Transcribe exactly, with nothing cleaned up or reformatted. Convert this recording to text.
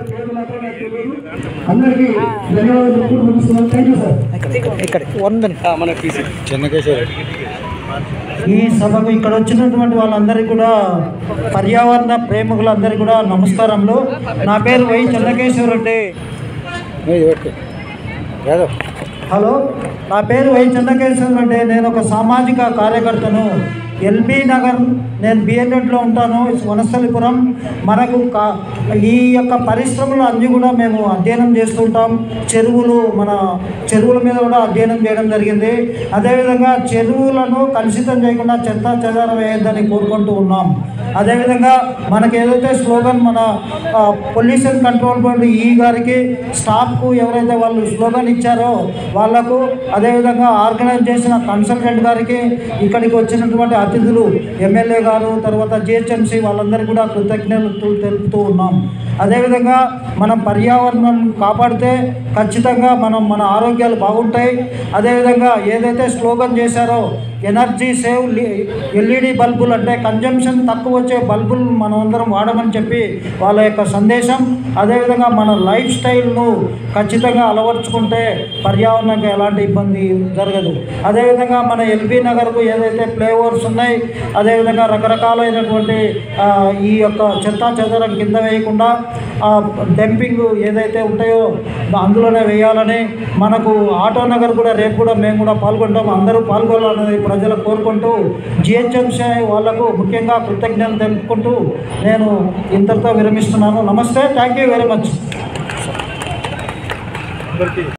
అందరికీ ధన్యవాదాలు. Thank you sir. ఈ సభకు ఇక్కడ వచ్చినటువంటి వాళ్ళందరికీ కూడా పర్యావరణ ప్రేమికులందరికీ కూడా నమస్కారములు. నా పేరు వై చెన్నకేశ్వర రెడ్డి. హలో, నా పేరు వై చెన్నకేశ్వర రెడ్డి. నేను ఒక సామాజిక కార్యకర్తను. ఎల్బీ నగర్, నేను బిఎన్ఎడ్లో ఉంటాను, వనస్థలిపురం. మనకు కా ఈ యొక్క పరిశ్రమలు అన్నీ కూడా మేము అధ్యయనం చేస్తుంటాం. చెరువులు, మన చెరువుల మీద కూడా అధ్యయనం చేయడం జరిగింది. అదేవిధంగా చెరువులను కలుషితం చేయకుండా చెత్త చెదారం వేయద్దని కోరుకుంటూ ఉన్నాం. అదేవిధంగా మనకు ఏదైతే స్లోగన్ మన పొల్యూషన్ కంట్రోల్ బోర్డు ఈ గారికి, స్టాఫ్కు ఎవరైతే వాళ్ళు స్లోగన్ ఇచ్చారో వాళ్లకు, అదేవిధంగా ఆర్గనైజ్ చేసిన కన్సల్టెంట్ గారికి, ఇక్కడికి వచ్చినటువంటి అతిథులు ఎమ్మెల్యే గారు, తర్వాత జిహెచ్ఎంసీ వాళ్ళందరికీ కూడా కృతజ్ఞతలు తెలుపుతూ ఉన్నాం. అదేవిధంగా మనం పర్యావరణం కాపాడితే ఖచ్చితంగా మనం మన ఆరోగ్యాలు బాగుంటాయి. అదేవిధంగా ఏదైతే స్లోగన్ చేశారో ఎనర్జీ సేవ్ ఎల్ఈడి బల్బులు, అంటే కన్జంప్షన్ తక్కువ వచ్చే బల్బులు మనం అందరం వాడమని చెప్పి వాళ్ళ యొక్క సందేశం. అదేవిధంగా మన లైఫ్ స్టైల్ను ఖచ్చితంగా అలవర్చుకుంటే పర్యావరణానికి ఎలాంటి ఇబ్బంది జరగదు. అదేవిధంగా మన ఎల్బీ నగర్కు ఏదైతే ఫ్లైఓవర్స్ ఉన్నాయి, అదేవిధంగా రకరకాలైనటువంటి ఈ యొక్క చెత్తా చెదరం కింద వేయకుండా డంపింగ్ ఏదైతే ఉంటాయో అందులోనే వేయాలని, మనకు ఆటో నగర్ కూడా రేపు కూడా మేము కూడా పాల్గొంటాం, అందరూ పాల్గొనాలని ప్రజలకు కోరుకుంటూ, జిహెచ్ఎంసీ వాళ్లకు ముఖ్యంగా కృతజ్ఞతలు తెలుపుకుంటూ నేను ఇంతటితో విరమిస్తున్నాను. నమస్తే, థ్యాంక్ యూ వెరీ మచ్.